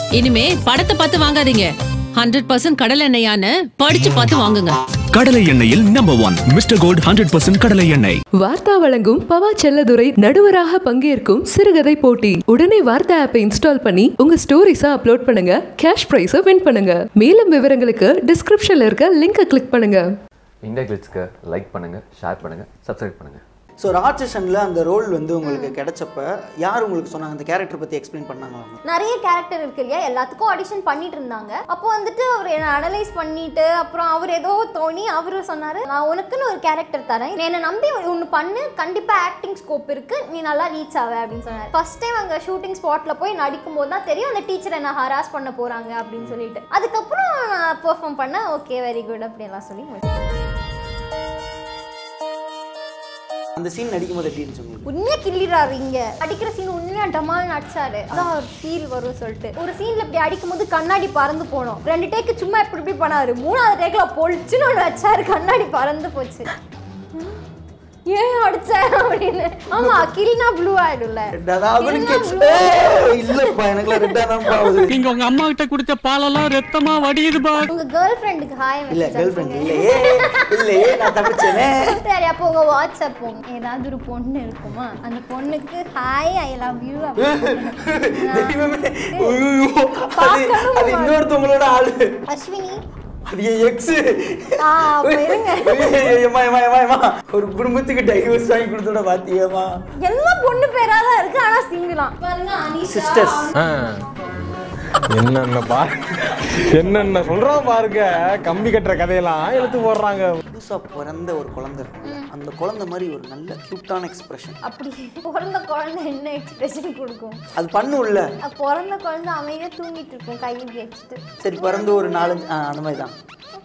இனிமே படத்தை பார்த்து வாங்காதீங்க. 100% கடலை எண்ணெயான்னு படிச்சு பார்த்து வாங்குங்க. கடலை எண்ணெயில் நம்பர் 1 மிஸ்டர் கோல்ட் 100% கடலை எண்ணெய். வார்த்தா வழங்கும் பவா செல்லதுரை நடுவராக பங்கேற்கும் சிறுகதை போட்டி. உடனே வார்த்தா ஆப்பை இன்ஸ்டால் பண்ணி உங்க ஸ்டோரிஸை அப்லோட் பண்ணுங்க. கேஷ் பிரைஸை வின் பண்ணுங்க. மேலும் விவரங்களுக்கு டிஸ்கிரிப்ஷன்ல இருக்க லிங்கை கிளிக் பண்ணுங்க. இந்தியா கிளிட்ஸ்க்கு லைக் பண்ணுங்க, ஷேர் பண்ணுங்க, சப்ஸ்கிரைப் பண்ணுங்க. ஸோ ராட்சசனில் அந்த ரோல் வந்து உங்களுக்கு கிடைச்சப்ப யார் உங்களுக்கு சொன்னாங்க? அந்த கேரக்டர் பற்றி எக்ஸ்பிளைன் பண்ணாங்க? நிறைய கேரக்டர் இருக்கு இல்லையா, எல்லாத்துக்கும் ஆடிஷன் பண்ணிட்டு இருந்தாங்க. அப்போ வந்துட்டு அவர் என்ன அனலைஸ் பண்ணிட்டு அப்புறம் அவர் ஏதோ தோணி அவர் சொன்னார், நான் உனக்குன்னு ஒரு கேரக்டர் தரேன், என்னை நம்பி ஒன்று பண்ணு, கண்டிப்பாக ஆக்டிங் ஸ்கோப் இருக்கு, நீ நல்லா ரீச் ஆவ அப்படின்னு சொன்னார். ஃபர்ஸ்ட் டைம் அங்கே ஷூட்டிங் ஸ்பாட்டில் போய் நடிக்கும் போது தான் தெரியும் அந்த டீச்சரை என்ன ஹராஸ் பண்ண போகிறாங்க அப்படின்னு சொல்லிட்டு. அதுக்கப்புறம் நான் பெர்ஃபார்ம் பண்ணேன். ஓகே வெரி குட் அப்படியெல்லாம் சொல்லி அந்த சீன் நடிக்கும் போது எப்படி இருந்துச்சு உங்களுக்கு? உண்மையா கிள்ளிடுறாரு. இங்க அடிக்கிற சீன் உண்மையா டமால் நடிச்சாரு. அதான் ஒரு ஃபீல் வரும் சொல்லிட்டு. ஒரு சீன்ல இப்படி அடிக்கும் போது கண்ணாடி பறந்து போனோம். 2 டேக்கு சும்மா இப்படி பண்ணாரு. 3ஆவது டேக்ல பொழிச்சுன்னு ஒன்று வச்சாரு, கண்ணாடி பறந்து போச்சு. ஏன் அடிச்சேன் அப்படின்னு. ஆமா கில்னா ப்ளூ ஆயிடும்ல. இல்லப்பா எனக்கு ரெட்டா தான் பாவுது. நீங்க உங்க அம்மா கிட்ட குடிச்ச பாலெல்லாம் ரத்தமா வடியுது பா. உங்க கேர்ள் ஃப்ரெண்டுக்கு ஹாய் மெசேஜ். இல்ல கேர்ள் ஃப்ரெண்ட் இல்லையே நான் தப்பிச்சேனே. சரி அப்போ உங்க வாட்ஸ்அப் போங்க. ஏதாவது ஒரு பொண்ணு இருக்குமா, அந்த பொண்ணுக்கு ஹாய் ஐ லவ் யூ அப்படின்னு. அது இன்னொருத்தவங்களோட ஆளு அஸ்வினி. அது எக்ஸ். ஒரு குடும்பத்துக்கு டைவர்ஸ் வாங்கி கொடுத்தோட பாத்தியமா? எல்லாம் பொண்ணு பேரா தான் இருக்கு, ஆனா சிங்கிளாம். பாருங்க அனிஷா சிஸ்டர்ஸ். என்னென்ன சொல்றோம் பாருங்க. கம்பி கட்டுற கதையெல்லாம் எடுத்து போடுறாங்க. புதுசா பிறந்த ஒரு குழந்தை இருக்கு, அந்த குழந்தை மாதிரி ஒரு நல்ல கியூட்டான எக்ஸ்பிரஷன். அப்படி பிறந்த குழந்தை என்ன எக்ஸ்பிரஷன் கொடுக்கும்? அது பண்ணுல்ல. பிறந்த குழந்தை அமைதியா தூங்கிட்டு இருக்கும் கையை வச்சுட்டு. சரி பிறந்து ஒரு 4-5 அந்த மாதிரி தான்.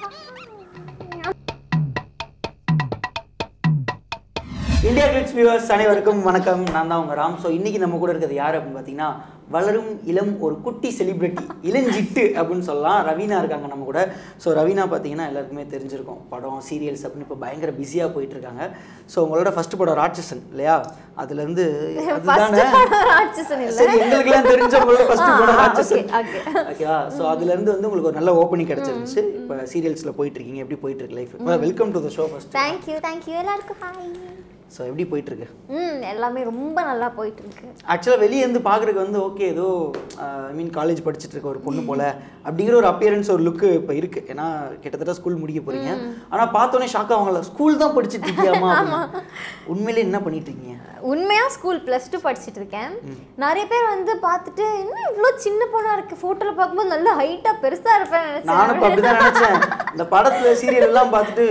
இந்தியா கிளிட்ஸ் வியூவர்ஸ் அனைவருக்கும் வணக்கம். நான் தான் உங்கள் ராம். ஸோ இன்றைக்கி நம்ம கூட இருக்கிறது யார் அப்படின்னு பார்த்தீங்கன்னா, வளரும் இளம் ஒரு குட்டி செலிப்ரிட்டி, இளஞ்சிட்டு அப்படின்னு சொல்லலாம். ரவீனா இருக்காங்க நம்ம கூட. ஸோ ரவீனா பார்த்தீங்கன்னா எல்லாருக்குமே தெரிஞ்சிருக்கும், படம் சீரியல்ஸ் அப்படின்னு இப்போ பயங்கர பிஸியாக போயிட்டுருக்காங்க. ஸோ உங்களோட ஃபர்ஸ்ட் படம் ராட்சசன் இல்லையா? அதுலேருந்து சரி எங்களுக்குலாம் தெரிஞ்சவங்களோட ஃபர்ஸ்ட் படம் ராட்சசன் ஓகேவா? ஸோ அதுலேருந்து வந்து உங்களுக்கு ஒரு நல்ல ஓப்பனிங் கிடச்சிருந்துச்சு. இப்போ சீரியல்ஸில் போயிட்டுருக்கீங்க. எப்படி போயிட்டுருக்கு life? Welcome to the show first. Thank you எல்லாருக்கும் ஹாய். ஸோ எப்படி போயிட்டுருக்கு? எல்லாமே ரொம்ப நல்லா போயிட்டுருக்கு. ஆக்சுவலாக வெளியே இருந்து பார்க்குறதுக்கு வந்து ஓகே ஏதோ ஐ மீன் காலேஜ் படிச்சுட்டு இருக்க ஒரு பொண்ணு போல் அப்படிங்கிற ஒரு அப்பியரன்ஸ் ஒரு லுக்கு இப்போ இருக்குது. ஏன்னா கிட்டத்தட்ட ஸ்கூல் முடிக்க போகிறீங்க. ஆனால் பார்த்தோன்னே ஷாக்காக அவங்கள ஸ்கூல் தான் படிச்சுட்டு இருக்கியாமா? உண்மையிலே என்ன பண்ணிட்டு இருக்கீங்க? உண்மையாக ஸ்கூல் +2 படிச்சுட்டு இருக்கேன். நிறைய பேர் வந்து பார்த்துட்டு இன்னும் இவ்வளோ சின்ன பொண்ணாக இருக்குது, ஃபோட்டோவில் பார்க்கும்போது நல்ல ஹைட்டாக பெருசாக இருப்பேன் நினச்சேன். நானும் அப்படி தான் நினச்சேன். இந்த படத்தில் சீரியல் எல்லாம் பார்த்துட்டு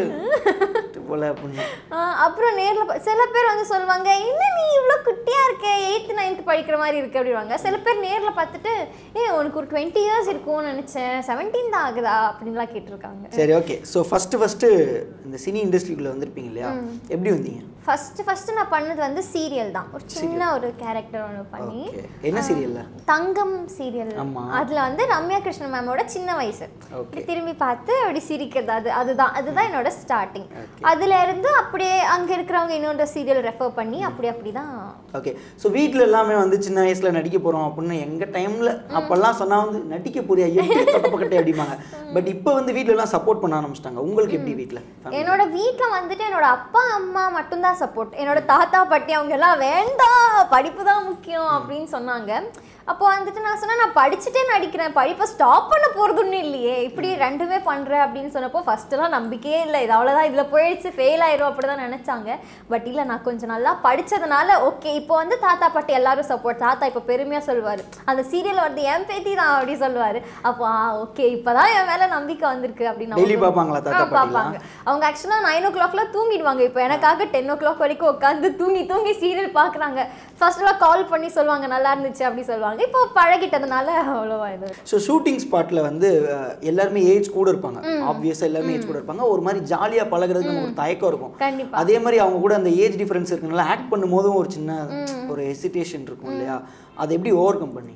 போல அப்படின்னு. அப்புறம் நேரில் சில பேர் வந்து சொல்லுவாங்க, இன்னும் நீ இவ்வளோ குட்டியாக இருக்க, 8th 9th படிக்கிற மாதிரி இருக்கு அப்படிவாங்க. சில பேர் நேரில் பார்த்துட்டு உனக்கு ஒரு 20 years இருக்கும்னு நினச்சேன், 17 தான் ஆகுதா அப்படின்லாம் கேட்டிருக்காங்க. சரி ஓகே. ஸோ ஃபஸ்ட்டு இந்த சினி இண்டஸ்ட்ரிக்குள்ளே வந்திருப்பீங்க இல்லையா? எப்படி வந்தீங்க? ஃபர்ஸ்ட் நான் பண்ணது வந்து சீரியல் தான். ஒரு சின்ன ஒரு கேரக்டர் ஒன்று பண்ணி. என்ன சீரியல்ல? தங்கம் சீரியல். அதில் வந்து ரம்யா கிருஷ்ணன் மேமோட சின்ன வயசு திரும்பி பார்த்து அப்படி சிரிக்கிறது, அதுதான் என்னோட ஸ்டார்டிங். அதுல இருந்து அப்படியே அங்கே இருக்கிறவங்க இன்னொரு சீரியல் ரெஃபர் பண்ணி அப்படி தான். ஓகே. ஸோ வீட்டில் எல்லாமே வந்து சின்ன வயசில் நடிக்க போகிறோம் அப்படின்னு எங்கள் டைமில் அப்போல்லாம் சொன்னால் வந்து நடிக்க போறியா எப்படி தொட்டப்பக்கட்டே அப்படிம்பாங்க. பட் இப்போ வந்து வீட்டிலலாம் சப்போர்ட் பண்ண ஆரம்பிச்சிட்டாங்க. உங்களுக்கு எப்படி வீட்டில்? என்னோட வீட்டில் வந்துட்டு என்னோட அப்பா அம்மா மட்டும்தான் சப்போர்ட். என்னோட தாத்தா பாட்டி அவங்க எல்லாம் வேண்டாம், படிப்பு தான் முக்கியம் அப்படின்னு சொன்னாங்க. அப்போ வந்துட்டு நான் சொன்னேன், நான் படிச்சுட்டே நடிக்கிறேன், படிப்பை ஸ்டாப் பண்ண போகிறதுன்னு இல்லையே, இப்படி ரெண்டுமே பண்ணுறேன் அப்படின்னு சொன்னப்போ ஃபஸ்ட்டெல்லாம் நம்பிக்கையே இல்லை. இது அவ்வளோதான், இதில் போயிடுச்சு, ஃபெயில் ஆயிரும் அப்படி தான் நினச்சாங்க. பட் இல்லை, நான் கொஞ்சம் நல்லா படித்ததுனால ஓகே. இப்போ வந்து தாத்தா பாட்டி எல்லாரும் சப்போர்ட். தாத்தா இப்போ பெருமையாக சொல்லுவார், அந்த சீரியல் வருது என் பேத்தி தான் அப்படி சொல்லுவார். அப்போ ஓகே இப்போ தான் என் மேலே நம்பிக்கை வந்திருக்கு அப்படின்னு பார்ப்பாங்க. அவங்க ஆக்சுவலாக 9 o'clock தூங்கிடுவாங்க. இப்போ எனக்காக 10 o'clock வரைக்கும் உட்காந்து தூங்கி சீரியல் பார்க்குறாங்க. ஃபர்ஸ்ட்லாம் கால் பண்ணி சொல்லுவாங்க நல்லா இருந்துச்சு அப்படி சொல்லுவாங்க. இப்போ பழகிட்டதுனால அவ்வளோவா இது. ஸோ ஷூட்டிங் ஸ்பாட்டில் வந்து எல்லாருமே ஏஜ் கூட இருப்பாங்க. ஆப்வியஸாக எல்லாருமே ஏஜ் கூட இருப்பாங்க. ஒரு மாதிரி ஜாலியாக பழகிறதுக்கு நமக்கு ஒரு தயக்கம் இருக்கும். கண்டிப்பாக. அதே மாதிரி அவங்க கூட அந்த ஏஜ் டிஃப்ரென்ஸ் இருக்குனால ஆக்ட் பண்ணும்போதும் ஒரு சின்ன ஒரு ஹெசிடேஷன் இருக்கும் இல்லையா? அதை எப்படி ஓவர் கம் பண்ணீங்க?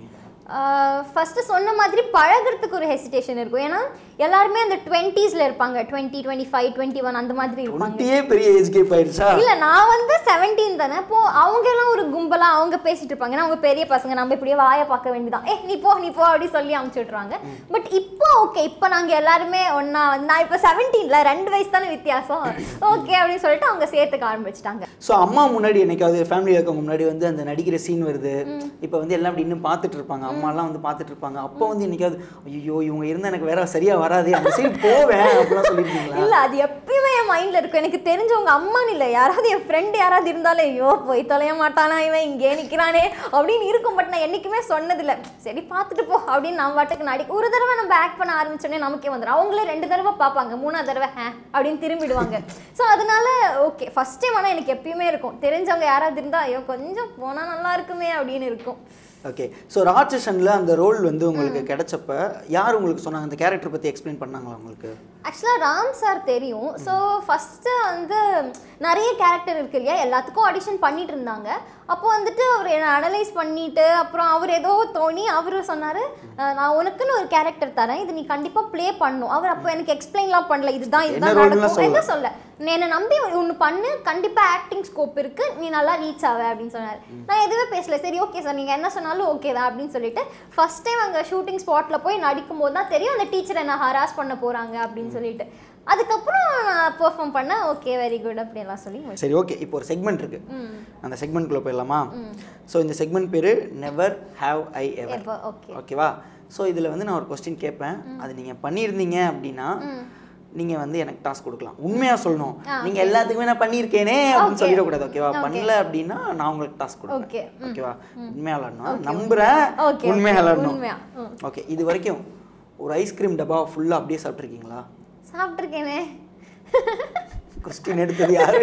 ஃபஸ்ட்டு சொன்ன மாதிரி பழகிறதுக்கு ஒரு ஹெசிடேஷன் இருக்கும். ஏன்னா எல்லாருமே அந்த 20s இருப்பாங்க, 20, 25, 21 அந்த மாதிரி இருப்பாங்க. பெரிய ஏஜ் கேப் ஆயிடுச்சா? இல்லை, நான் வந்து 17 தானே. இப்போ அவங்க எல்லாம் ஒரு கும்பலாக அவங்க பேசிட்டு இருப்பாங்க. ஏன்னா அவங்க பெரிய பசங்க, நம்ம இப்படியே வாயை பார்க்க வேண்டியதான். நீ போ அப்படி சொல்லி அமுச்சு விட்ருவாங்க. பட் இப்போ ஓகே, இப்போ நாங்கள் எல்லாருமே ஒன்றா வந்து, நான் இப்போ 17ல 2 வயசு தானே வித்தியாசம், ஓகே அப்படின்னு சொல்லிட்டு அவங்க சேர்த்துக்க ஆரம்பிச்சிட்டாங்க. ஸோ அம்மா முன்னாடி என்னைக்காவது ஃபேமிலியில் இருக்கவங்க முன்னாடி வந்து அந்த நடிக்கிற சீன் வருது, இப்போ வந்து எல்லாம் அப்படி இன்னும் பார்த்துட்டு இருப்பாங்க, அம்மாலாம் வந்து பார்த்துட்டு இருப்பாங்க. அப்போ வந்து என்னைக்காவது ஐயோ இவங்க இருந்தால் எனக்கு வேற சரியாக வராது, அந்த சைடு போவேன் அப்படிலாம் சொல்லியிருக்கீங்களா? இல்லை, அது எப்பயுமே என் மைண்டில் இருக்கும். எனக்கு தெரிஞ்சவங்க அம்மான்னு இல்லை, யாராவது என் ஃப்ரெண்டு யாராவது இருந்தாலும் ஐயோ போய் தொலைய மாட்டானா இவன் இங்கே நிற்கிறானே அப்படின்னு இருக்கும். பட் நான் என்றைக்குமே சொன்னதில்லை, சரி பார்த்துட்டு போ அப்படின்னு நான் பாட்டுக்கு ஒரு தடவை நம்ம ஆக்ட் பண்ண ஆரம்பிச்சோடனே நமக்கே வந்துடும். அவங்களே 2 தடவை பார்ப்பாங்க, 3ஆவது தடவை அப்படின்னு திரும்பிடுவாங்க. ஸோ அதனால ஓகே, ஃபஸ்ட் டைம் ஆனால் எனக்கு எப்பயுமே இருக்கும், தெரிஞ்சவங்க யாராவது இருந்தால் ஐயோ கொஞ்சம் போனால் நல்லா இருக்குமே அப்படின்னு இருக்கும். ஓகே. ஸோ ராட்சசனில் அந்த ரோல் வந்து உங்களுக்கு கிடைச்சப்ப யார் உங்களுக்கு சொன்னாங்க, அந்த கேரக்டர் பற்றி எக்ஸ்பிளைன் பண்ணாங்களா உங்களுக்கு? ஆக்சுவலாக ராம் சார் தெரியும். ஸோ ஃபஸ்ட்டு வந்து நிறைய கேரக்டர் இருக்கு இல்லையா, எல்லாத்துக்கும் ஆடிஷன் பண்ணிட்டு இருந்தாங்க. அப்போ வந்துட்டு அவர் என்னை அனலைஸ் பண்ணிவிட்டு அப்புறம் அவர் ஏதோ தோணி அவர் சொன்னார், நான் உனக்குன்னு ஒரு கேரக்டர் தரேன், இது நீ கண்டிப்பாக ப்ளே பண்ணணும். அவர் அப்போ எனக்கு எக்ஸ்பிளைன்லாம் பண்ணல, இதுதான் நடக்கும் எதுவும் சொல்ல, என்னை நம்பி ஒன்று பண்ணு, கண்டிப்பாக ஆக்டிங் ஸ்கோப் இருக்குது, நீ நல்லா ரீச் ஆவ அப்படின்னு சொன்னார். நான் எதுவுமே பேசல, சரி ஓகே சார் நீங்கள் என்ன சொன்னாலும் ஓகே தான் அப்படின்னு சொல்லிட்டு ஃபஸ்ட் டைம் அங்கே ஷூட்டிங் ஸ்பாட்டில் போய் நடிக்கும் போது தான் தெரியும் அந்த டீச்சர் என்ன ஹராஸ் பண்ண போகிறாங்க அப்படின்னு சொல்லிட்டு. அதுக்கப்புறம் நான் பெர்ஃபார்ம் பண்ண ஓகே வெரி குட் அப்படியெல்லாம் சொல்லி. சரி ஓகே, இப்போ ஒரு செக்மெண்ட் இருக்கு, அந்த செக்மெண்ட்குள்ளே போயிடலாமா? ஸோ இந்த செக்மெண்ட் பேர் நெவர் ஹேவ் ஐ எவர். ஓகேவா? ஸோ இதில் வந்து நான் ஒரு கொஸ்டின் கேட்பேன், அது நீங்கள் பண்ணியிருந்தீங்க அப்படின்னா நீங்கள் வந்து எனக்கு டாஸ்க் கொடுக்கலாம். உண்மையாக சொல்லணும், நீங்கள் எல்லாத்துக்குமே நான் பண்ணியிருக்கேனே அப்படின்னு சொல்லிடக்கூடாது. ஓகேவா? பண்ணல அப்படின்னா நான் உங்களுக்கு டாஸ்க் கொடுப்பேன். ஓகேவா? உண்மையாக விளாடணும், நம்புகிறேன், உண்மையாக விளாடணும். ஓகே. இது வரைக்கும் ஒரு ஐஸ்கிரீம் டப்பா ஃபுல்லாக அப்படியே சாப்பிட்ருக்கீங்களா? சாப்பிட்ருக்கேனே. கொஸ்டின் எடுத்தது யாரு?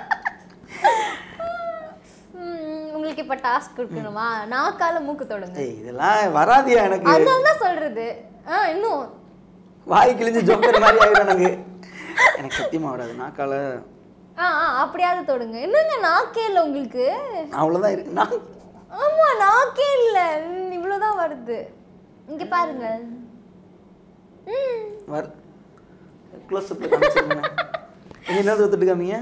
உங்களுக்கு இப்போ டாஸ்க் கொடுக்கணுமா? நாக்கால மூக்கு தொடுங்க. இதெல்லாம் வராதியா எனக்கு? அதனால தான் சொல்கிறது. இன்னும் வாய் கிழிஞ்சு ஜோக்கர் மாதிரி ஆயிடும் எனக்கு. எனக்கு சத்தியமாக வராது நாக்கால. அப்படியாவது தொடுங்க. என்னங்க நாக்கே இல்லை உங்களுக்கு? அவ்வளோதான் இருக்கு. நான் ஆமாம் நாக்கே இல்லை, இவ்வளோதான் வருது. இங்கே பாருங்க. வர க்ளோஸ் அப்ல காமிச்சிருங்க. என்ன தொட்டு காமிங்க.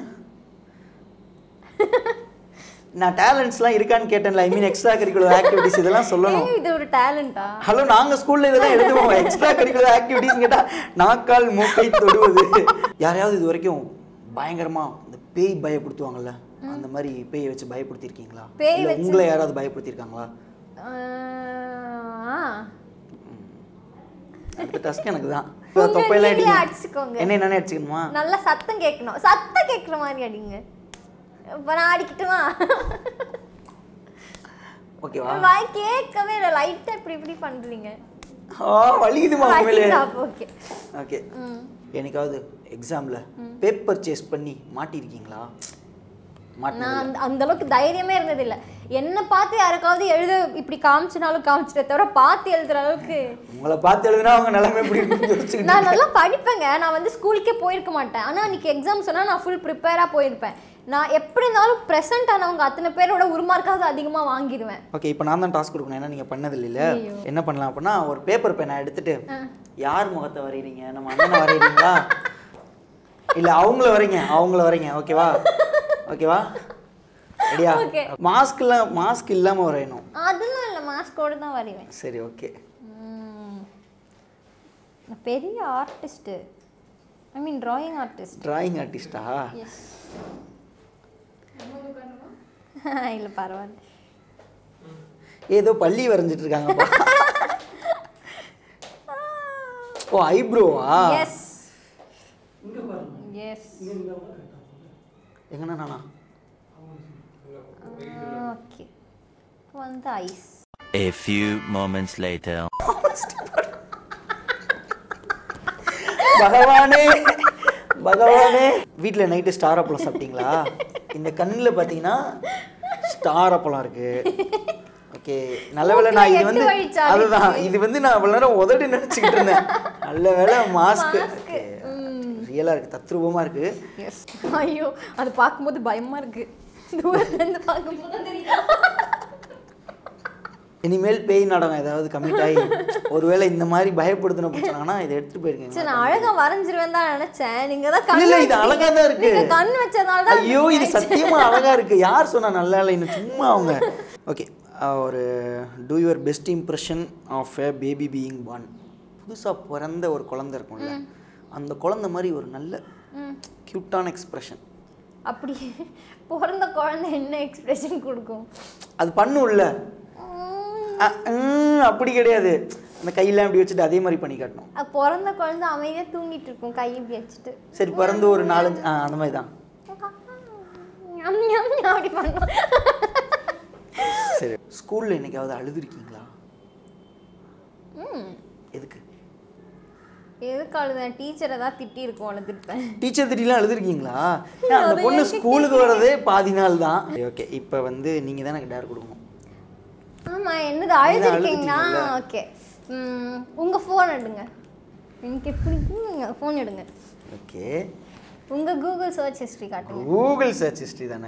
நான் டேலண்ட்ஸ்லாம் இருக்கான்னு கேட்டேன்ல, I mean extra curricular activities இதெல்லாம் சொல்லணும். இது ஒரு டேலண்டா? ஹலோ, நாங்கள் ஸ்கூலில் இதெல்லாம் எழுதுவோம். எக்ஸ்ட்ரா கரிக்குலர் ஆக்டிவிட்டிஸ் கேட்டால் நாக்கால் மூக்கை தொடுவது. யாரையாவது இது வரைக்கும் பயங்கரமாக இந்த பேய் பயப்படுத்துவாங்கல்ல, அந்த மாதிரி பேயை வச்சு பயப்படுத்திருக்கீங்களா? உங்களை யாராவது பயப்படுத்திருக்காங்களா? அடுத்த டாஸ்க் எனக்கு தான். தொப்பையெல்லாம் அடிச்சுக்கோங்க. என்ன அடிச்சுக்கணுமா? நல்லா சத்தம் கேட்கணும், சத்தம் கேட்குற மாதிரி அடிங்க. இப்போ நான் அடிக்கட்டுமா? ஓகேவா? வாய் கேட்கவே இல்லை, லைட்டாக இப்படி இப்படி பண்ணுறீங்க. வலிக்குதுமா உண்மையிலே? Okay okay. என்னைக்காவது எக்ஸாமில் பேப்பர் சேஸ் பண்ணி மாட்டிருக்கீங்களா? நான் அந்த அளவுக்கு தைரியமே இருந்ததில்லை. என்ன பார்த்து யாருக்காவது எழுத இப்படி காமிச்சினாலும் காமிச்சிட்டே தவிர பார்த்து எழுதுற அளவுக்கு. உங்களை பார்த்து எழுதுனா அவங்க நிலைமை எப்படி இருக்குன்னு நான் நல்லா படிப்பேங்க. நான் வந்து ஸ்கூலுக்கே போயிருக்க மாட்டேன். ஆனால் அன்றைக்கி எக்ஸாம் சொன்னால் நான் ஃபுல் ப்ரிப்பேராக போயிருப்பேன். நான் எப்படி இருந்தாலும் ப்ரெசென்ட் ஆனவங்க அத்தனை பேரோட ஒரு மார்க்காவது அதிகமாக வாங்கிடுவேன். ஓகே. இப்போ நான் தான் டாஸ்க் கொடுக்கணும், ஏன்னா நீங்கள் பண்ணதில்லை இல்லை. என்ன பண்ணலாம் அப்படின்னா, ஒரு பேப்பர் பேனை எடுத்துட்டு யார் முகத்தை வரைகிறீங்க? நம்ம அண்ணனை வரைகிறீங்களா இல்லை அவங்கள வரைங்க? ஓகேவா? ஓகேவா? ரெடியா? மாஸ்க் இல்லாமல் வரையணும். அதெல்லாம் இல்லை, மாஸ்கோடு தான் வரைவேன். சரி ஓகே. பெரிய artist, I mean drawing artist. Drawing ஆர்டிஸ்டா? எஸ். இல்லை பரவாயில்ல, ஏதோ பள்ளி வரைஞ்சிட்டு இருக்காங்க. ஓ ஐப்ரோவா? Yes yes. எங்கண்ணா நானா? ஓகே. வந்து eyes. A few moments later. பகவானே, வீட்டில் நைட்டு ஸ்டார் அப்பளம் சாப்பிட்டீங்களா? இந்த கண்ணில் பார்த்தீங்கன்னா ஸ்டார் அப்பளம் இருக்கு. ஓகே, நல்ல வேலை. நான் இது வந்து அதுதான், இது வந்து நான் அவ்வளோ நேரம் உதட்டு நினச்சிக்கிட்டு இருந்தேன். நல்ல வேலை மாஸ்க் ரியலாக இருக்குது, தத்ரூபமாக இருக்குது. ஐயோ, அது பார்க்கும்போது பயமாக இருக்குது. தூரத்துலேருந்து பார்க்கும்போது இனிமேல் பேய் நாடகம் ஏதாவது கமிட் ஆகி ஒருவேளை இந்த மாதிரி பயப்படுத்தின போச்சாங்கன்னா இதை எடுத்துட்டு போயிருக்கீங்க. நான் அழகா வரைஞ்சிருவேன் தான் நினைச்சேன். நீங்க தான் இல்ல இது அழகா தான் இருக்கு. கண் வச்சதால தான். ஐயோ இது சத்தியமா அழகா இருக்கு. யார் சொன்னா நல்லா இல்லை இன்னும் சும்மா அவங்க. ஓகே ஒரு do your best impression of a baby being born. புதுசாக பிறந்த ஒரு குழந்தை இருக்கும்ல, அந்த குழந்தை மாதிரி ஒரு நல்ல க்யூட்டான எக்ஸ்பிரஷன். அப்படி பிறந்த குழந்தை என்ன எக்ஸ்பிரஷன் கொடுக்கும்? அது பண்ணும்ல, அப்படி கிடையாது. அந்த கையெல்லாம் இப்படி வச்சுட்டு அதே மாதிரி பண்ணி காட்டணும். பிறந்த குழந்தை அமைதியாக தூங்கிட்டு இருக்கும் கையை இப்படி வச்சுட்டு. சரி பிறந்து ஒரு 4-5 அந்த மாதிரி தான். அப்படி பண்ணும். சரி ஸ்கூலில் என்னைக்காவது அழுதுருக்கீங்களா? எதுக்கு எதுக்கு அழுதேன்? டீச்சரை தான் திட்டி இருக்கும், அழுதுருப்பேன். டீச்சர் திட்டிலாம் அழுதுருக்கீங்களா? அந்த பொண்ணு ஸ்கூலுக்கு வரதே பாதி நாள் தான். ஓகே இப்போ வந்து நீங்கள் தான் எனக்கு டேர் கொடுக்கணும். ஆமாம் என்னது அழுதுருக்கீங்களா? ஓகே உங்கள் ஃபோன் எடுங்க. எனக்கு எப்படி ஃபோன் எடுங்க. ஓகே உங்கள் கூகுள் சர்ச் ஹிஸ்ட்ரி காட்டுங்க. கூகுள் சர்ச் ஹிஸ்ட்ரி தானே?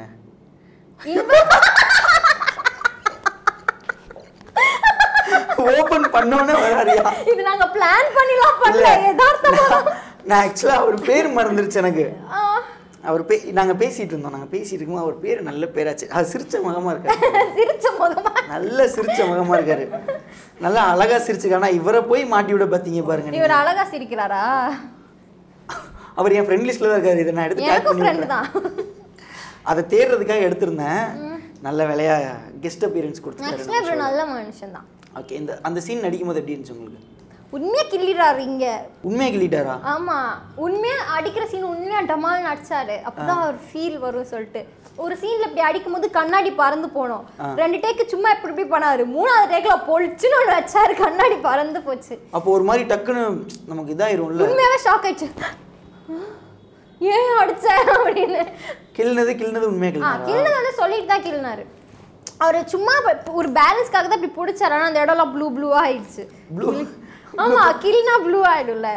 ஓபன் பண்ணோனே வராரியா? இது நாங்க பிளான் பண்ணிலாம் பண்ணல, யதார்த்தமா. நான் ஆக்சுவலா அவர் பேர் மறந்துருச்சு எனக்கு. அவர் நாங்க பேசிட்டு இருக்கும்போது அவர் பேர் நல்ல பேராச்சு. அது சிரிச்ச முகமா இருக்காரு. சிரிச்ச முகமா? நல்ல சிரிச்ச முகமா இருக்காரு. நல்லா அழகா சிரிச்சுக்கானா இவரை போய் மாட்டி விட பாத்தீங்க பாருங்க. இவர் அழகா சிரிக்கிறாரா? அவர் என் ஃப்ரெண்ட் லிஸ்ட்ல தான் இருக்காரு. இதை நான் எடுத்து டேக் பண்ணிருந்தேன். அதை தேடுறதுக்காக எடுத்திருந்தேன். நல்ல வேலையா கெஸ்ட் அப்பியரன்ஸ் கொடுத்துட்டாரு. நல்ல மனுஷன் தான். ஓகே அந்த சீன் நடிக்கும் போது எப்படி இருந்துச்சு உங்களுக்கு? உண்மையா கிள்ளிறாரு இங்க. உண்மையா கிள்ளிட்டாரா? ஆமா உண்மையா அடிக்கிற சீன் உண்மையா டமால் நடிச்சாரு. அப்பதான் ஒரு ஃபீல் வரும் சொல்லிட்டு. ஒரு சீன்ல இப்படி அடிக்கும் போது கண்ணாடி பறந்து போனோம். 2 டேக்கு சும்மா இப்படி பண்ணாரு. 3ஆவது டேக்ல பொழிச்சுன்னு ஒன்று வச்சாரு, கண்ணாடி பறந்து போச்சு. அப்போ ஒரு மாதிரி டக்குன்னு நமக்கு இதாயிரும்ல. உண்மையாவே ஷாக் ஆயிடுச்சு. ஏன் அடிச்ச அப்படின்னு. கிள்னது உண்மையா கிள்னது வந்து சொல்லிட்டு தான் கிள்னாரு. அவர் சும்மா ஒரு பேலன்ஸ்க்காக தான் இப்படி பிடிச்சாரு. ஆனால் அந்த இடம்லாம் ப்ளூவா ஆயிடுச்சு. ஆமா கிள்னா ப்ளூ ஆயிடும்ல.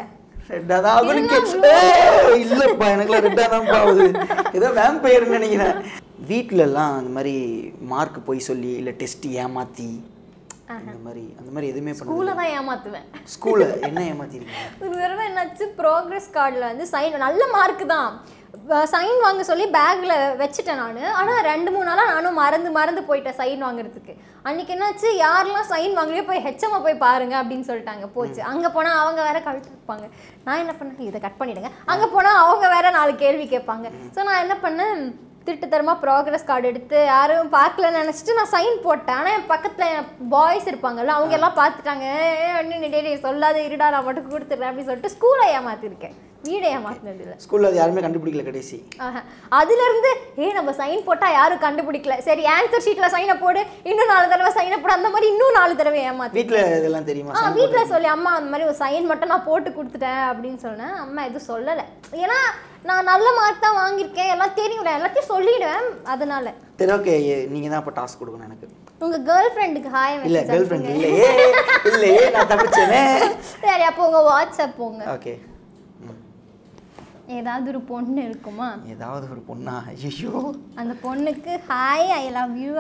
இல்லப்பா எனக்குலாம் ரெட்டா தான் பாவுது. ஏதோ வேம்பயர்னு நினைக்கிறேன். வீட்டுல எல்லாம் அந்த மாதிரி மார்க் போய் சொல்லி இல்ல டெஸ்ட் ஏமாத்தி அந்த மாதிரி எதுவுமே பண்ணல. ஸ்கூல்ல தான் ஏமாத்துவேன். ஸ்கூல்ல என்ன ஏமாத்திருக்கீங்க? ஒரு தடவை என்னாச்சு, ப்ரோக்ரஸ் கார்டில் வந்து சைன் நல்ல மார்க் தான், சைன் வாங்க சொல்லி பேக்கில் வச்சுட்டேன் நான். ஆனால் 2-3 நாளாக நானும் மறந்து போயிட்டேன் சைன் வாங்குறதுக்கு. அன்றைக்கி என்னாச்சு, யாரெல்லாம் சைன் வாங்கலையோ போய் ஹெச்எம்ஐ போய் பாருங்க அப்படின்னு சொல்லிட்டாங்க. போச்சு. அங்கே போனால் அவங்க வேற கழுத்து இருப்பாங்க. நான் என்ன பண்ணேன், இதை கட் பண்ணிவிடுங்க. அங்கே போனால் அவங்க வேற 4 கேள்வி கேட்பாங்க. ஸோ நான் என்ன பண்ணேன், திருட்டுத்தரமாக ப்ரோக்ரஸ் கார்டு எடுத்து யாரும் பார்க்கலன்னு நினச்சிட்டு நான் சைன் போட்டேன். ஆனால் என் பக்கத்தில் பாய்ஸ் இருப்பாங்கல்ல, அவங்க எல்லாம் பார்த்துட்டாங்க. டெய்லி சொல்லாத இருடா நான் மட்டும் கொடுத்துட்றேன் அப்படின்னு சொல்லிட்டு ஸ்கூலை ஏமாத்திருக்கேன், வீடை ஏமாத்தினது இல்லை. ஸ்கூலில் அது யாருமே கண்டுபிடிக்கல கடைசி. அதுலேருந்து நம்ம சைன் போட்டால் யாரும் கண்டுபிடிக்கல, சரி ஆன்சர் ஷீட்டில் சைனை போடு, இன்னும் 4 தடவை சைனை போடு, அந்த மாதிரி இன்னும் 4 தடவை ஏமாத்தி. வீட்டில் இதெல்லாம் தெரியுமா? வீட்டில் சொல்லி அம்மா அந்த மாதிரி ஒரு சைன் மட்டும் நான் போட்டு கொடுத்துட்டேன் அப்படின்னு சொன்னேன். அம்மா எதுவும் சொல்லலை, ஏன்னா நான் நல்ல மார்க் தான் வாங்கியிருக்கேன், எல்லாம் தெரியும், எல்லாத்தையும் சொல்லிடுவேன். அதனால சரி ஓகே, நீங்கள் தான் இப்போ டாஸ்க் கொடுக்கணும் எனக்கு. உங்கள் கேர்ள் ஃப்ரெண்டுக்கு ஹாய். இல்லை கேர்ள் ஃப்ரெண்ட் இல்லையே நான் தப்பிச்சேனே. சரி அப்போ உங்கள் வாட்ஸ்அப் போங்க. ஓகே. ஏதாவது ஒரு பொண்ணு இருக்குமா? ஏதாவது ஒரு பொண்ணா? ஐயோ அந்த பொண்ணுக்கு ஹாய் ஐ லவ் யூ.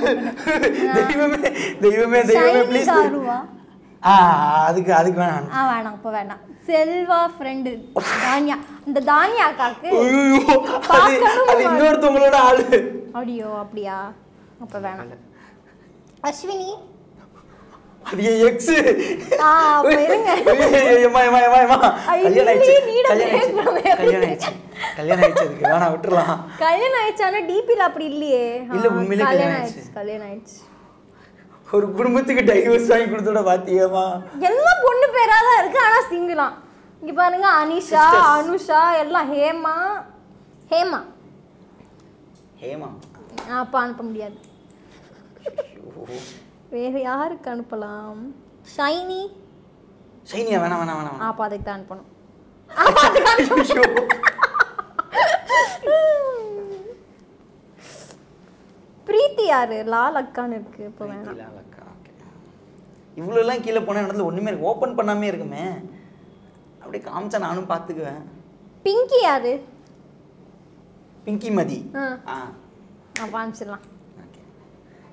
தெய்வமே ப்ளீஸ். அதுக்கு வேணாம். வேணாம் இப்போ வேணாம். செல்வா ஃப்ரெண்டு தானியா, இந்த தானியா அக்காக்கு அது இன்னொருத்தவங்களோட ஆளு. அப்படியா? அப்போ வேணாம். அஸ்வினி அது எக்ஸ். இருங்க கல்யாணம் ஆயிடுச்சு வேணா விட்டுறலாம். கல்யாணம் ஆயிடுச்சானா டிபில அப்படி இல்லையே. இல்ல உண்மையிலே கல்யாணம் ஆயிடுச்சு. ஒரு குடும்பத்துக்கு டைவர்ஸ் வாங்கி கொடுத்தோட பாத்தியமா? எல்லாம் பொண்ணு பேரா தான் இருக்கு, ஆனா சிங்கிளா. இங்க பாருங்க, அனிஷா, அனுஷா, எல்லாம் ஹேமா. அப்ப அனுப்ப முடியாது. வேற யாருக்கு அனுப்பலாம்? ஷைனியா வேணாம். அப்ப அதுக்கு தான் அனுப்பணும். பிரீத்தி யாரு? லால் அக்கான்னு இருக்கு. இப்போ வேணாம். இவ்வளோ எல்லாம் கீழே போன இடத்துல ஒண்ணுமே இருக்கு, ஓப்பன் பண்ணாமே இருக்குமே. அப்படியே காமிச்சா நானும் பார்த்துக்குவேன். பிங்கி யாரு? பிங்கி மதி. காமிச்சிடலாம்.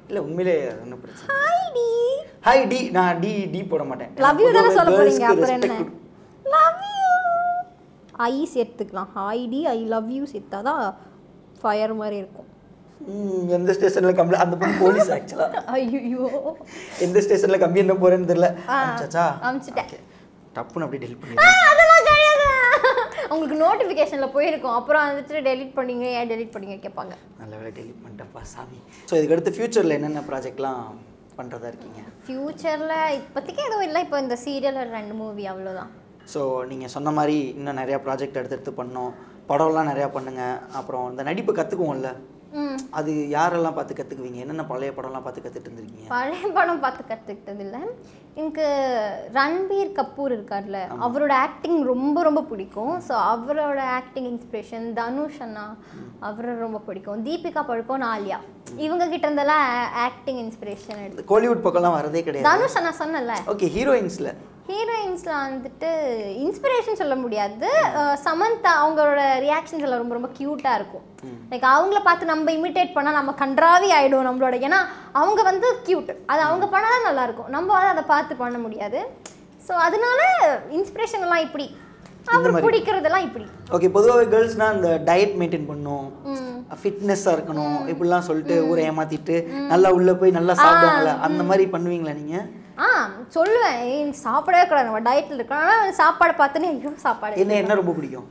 இல்லை உண்மையிலே ஒன்றும் பிரச்சனை. Hi D. நான் டி போட மாட்டேன். லவ் யூ தானே சொல்ல போறீங்க, அப்புறம் என்ன? லவ் யூ ஐ சேர்த்துக்கலாம். ஹாய் டி ஐ லவ் யூ சேர்த்தாதான் ஃபயர் மாதிரி இருக்கும். எந்த ஸ்டேஷனில் கம்பி அந்த பொண்ணு போலீஸ் ஆக்சுவலாக. ஐயோ எந்த ஸ்டேஷனில் கம்பி என்ன போகிறேன்னு தெரியல. அமிச்சாச்சா? அமிச்சிட்டேன். டப்புன்னு அப்படியே டெலிட் பண்ணிடுறேன். அதெல்லாம் கிடையாது. உங்களுக்கு நோட்டிஃபிகேஷனில் போயிருக்கும், அப்புறம் வந்துட்டு டெலிட் பண்ணிங்க, ஏன் டெலிட் பண்ணிங்க கேட்பாங்க. நல்ல வேலை டெலிட் பண்ணிட்டேன்ப்பா சாமி. ஸோ இதுக்கடுத்து ஃப்யூச்சரில் என்னென்ன ப்ராஜெக்ட்லாம் பண்ணுறதா இருக்கீங்க? ஃப்யூச்சரில் இப்போதைக்கு எதுவும் இல்லை. இப்போ இந்த சீரியல் 2 மூவி அவ்வளோதான். ஸோ நீங்கள் சொன்ன மாதிரி இன்னும் நிறையா ப்ராஜெக்ட் எடுத்து பண்ணோம், படம்லாம் நிறையா பண்ணுங்கள். அப்புறம் இந்த நடிப்பு கற்றுக்குவோம்ல, அது யாரெல்லாம் பார்த்து கற்றுக்குவீங்க? என்னென்ன பழைய படம்லாம் பார்த்து கற்றுட்டு இருந்திருக்கீங்க? பழைய படம் பார்த்து கற்றுக்கிட்டது இல்லை. எனக்கு ரன்பீர் கபூர் இருக்கார்ல, அவரோட ஆக்டிங் ரொம்ப ரொம்ப பிடிக்கும். ஸோ அவரோட ஆக்டிங் இன்ஸ்பிரேஷன். தனுஷ் அண்ணா அவரை ரொம்ப பிடிக்கும். தீபிகா படுக்கோன், ஆலியா, இவங்க கிட்ட இருந்தெல்லாம் ஆக்டிங் இன்ஸ்பிரேஷன் எடுத்து. கோலிவுட் பக்கம்லாம் வரதே கிடையாது. தனுஷ் அண்ணா சொன்னல. ஓகே. ஹீரோயின்ஸில் வந்துட்டு இன்ஸ்பிரேஷன் சொல்ல முடியாது. சமந்தா அவங்களோட ரியாக்ஷன்ஸ் எல்லாம் ரொம்ப ரொம்ப க்யூட்டாக இருக்கும். லைக் அவங்கள பார்த்து நம்ம இமிட்டேட் பண்ணால் நம்ம கன்றாவி ஆகிடும் நம்மளோட. ஏன்னா அவங்க வந்து க்யூட், அது அவங்க பண்ணால் தான் நல்லாயிருக்கும். நம்ம வந்து அதை பார்த்து பண்ண முடியாது. ஸோ அதனால இன்ஸ்பிரேஷன் எல்லாம் இப்படி, அவங்க பிடிக்கிறதெல்லாம் இப்படி. ஓகே. பொதுவாகவே கேர்ள்ஸ்னால் இந்த டயட் மெயின்டைன் பண்ணணும், ஃபிட்னஸாக இருக்கணும், இப்படிலாம் சொல்லிட்டு ஊரை ஏமாற்றிட்டு நல்லா உள்ளே போய் நல்லா சாப்பிடுவாங்களே, அந்த மாதிரி பண்ணுவீங்களா நீங்கள்? சொல்லுவேன், சாப்பிடவே கூடாது, நம்ம டயட்டில் இருக்கணும். ஆனால் சாப்பாடை பார்த்துன்னு ஐயோ சாப்பாடு என்ன ரொம்ப பிடிக்கும்?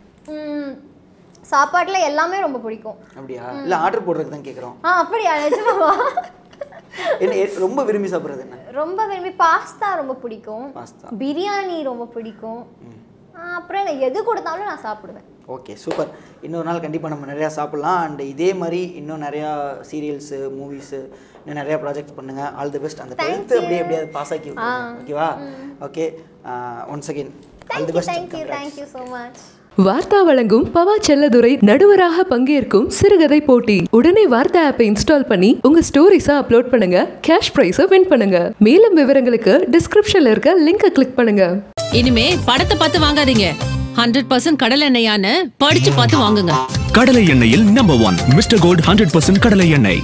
சாப்பாட்டில் எல்லாமே ரொம்ப பிடிக்கும். அப்படியா? இல்லை ஆர்டர் போடுறது தான் கேட்குறோம். அப்படியா? நிஜமாவா? என்ன ரொம்ப விரும்பி சாப்பிட்றது? என்ன ரொம்ப விரும்பி? பாஸ்தா ரொம்ப பிடிக்கும், பிரியாணி ரொம்ப பிடிக்கும். அப்புறம் எது கொடுத்தாலும் நான் சாப்பிடுவேன். Okay, super. இன்னொரு நாள் கண்டிப்பாக நம்ம நிறையா சாப்பிட்லாம். அண்ட் இதே மாதிரி இன்னும் நிறையா சீரியல்ஸு, மூவிஸு, இன்னும் நிறையா ப்ராஜெக்ட்ஸ் பண்ணுங்கள். All the best. அந்த 12th எப்படியாவது பாஸ் ஆக்கி ஓகேவா? Okay, once again all the best. Thank you so much. Vaartha வழங்கும் பவா செல்லதுரை நடுவராக பங்கேற்கும் சிறுகதை போட்டி. உடனே வார்த்தா ஆப்பை இன்ஸ்டால் பண்ணி உங்க ஸ்டோரிஸை அப்லோட் பண்ணுங்க, கேஷ் பிரைஸை வின் பண்ணுங்க. மேலும் விவரங்களுக்கு டிஸ்கிரிப்ஷன்ல இருக்க லிங்கை கிளிக் பண்ணுங்க. இனிமே படத்தை பார்த்து வாங்காதீங்க, 100% கடலை எண்ணெயான்னு படிச்சு பார்த்து வாங்குங்க. கடலை எண்ணெயில் நம்பர் 1 மிஸ்டர் கோல்ட் 100% கடலை எண்ணெய்.